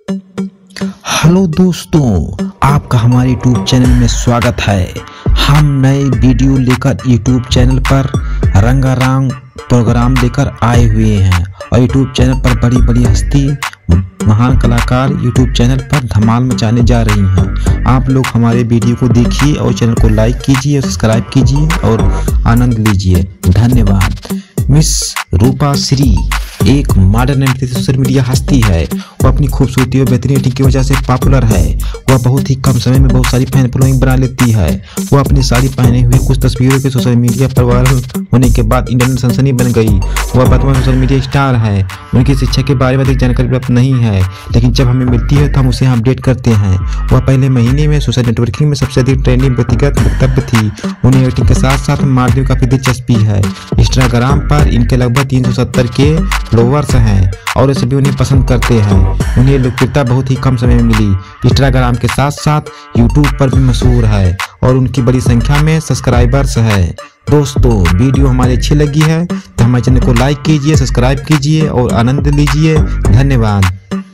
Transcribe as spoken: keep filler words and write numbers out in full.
Hello दोस्तों, आपका हमारे यूट्यूब चैनल में स्वागत है। हम नए वीडियो लेकर यूट्यूब चैनल पर रंगारंग प्रोग्राम लेकर आए हुए हैं और यूट्यूब चैनल पर बड़ी बड़ी हस्ती महान कलाकार यूट्यूब चैनल पर धमाल मचाने जा रही हैं। आप लोग हमारे वीडियो को देखिए और चैनल को लाइक कीजिए, सब्सक्राइब कीजिए और आनंद लीजिए। धन्यवाद। मिस रूपा श्री एक मॉडर्न एंड सोशल मीडिया हस्ती है। वो अपनी खूबसूरती और बेहतरीन एक्टिंग की वजह से पॉपुलर है। वह बहुत ही कम समय में बहुत सारी फैन फॉलोइंग बना लेती है। वो अपनी साड़ी पहने हुए कुछ तस्वीरों के सोशल मीडिया पर वायरल होने के बाद इंटरनेट सनसनी बन गई। वह वर्तमान सोशल मीडिया स्टार है। उनकी शिक्षा के बारे में अधिक जानकारी प्राप्त नहीं है, लेकिन जब हमें मिलती है तो हम उसे अपडेट करते हैं। वह पहले महीने में सोशल नेटवर्किंग में सबसे अधिक ट्रेंडिंग व्यक्तिगत वक्तव्य थी। उन्हें एक्टिंग के साथ साथ मॉडलिंग काफी दिलचस्पी है। इंस्टाग्राम पर इनके लगभग तीन सौ सत्तर के फॉलोअर्स हैं और सभी उन्हें पसंद करते हैं। उन्हें लोकप्रियता बहुत ही कम समय में मिली। इंस्टाग्राम के साथ साथ यूट्यूब पर भी मशहूर है और उनकी बड़ी संख्या में सब्सक्राइबर्स है। दोस्तों, वीडियो हमारी अच्छी लगी है तो हमारे चैनल को लाइक कीजिए, सब्सक्राइब कीजिए और आनंद लीजिए। धन्यवाद।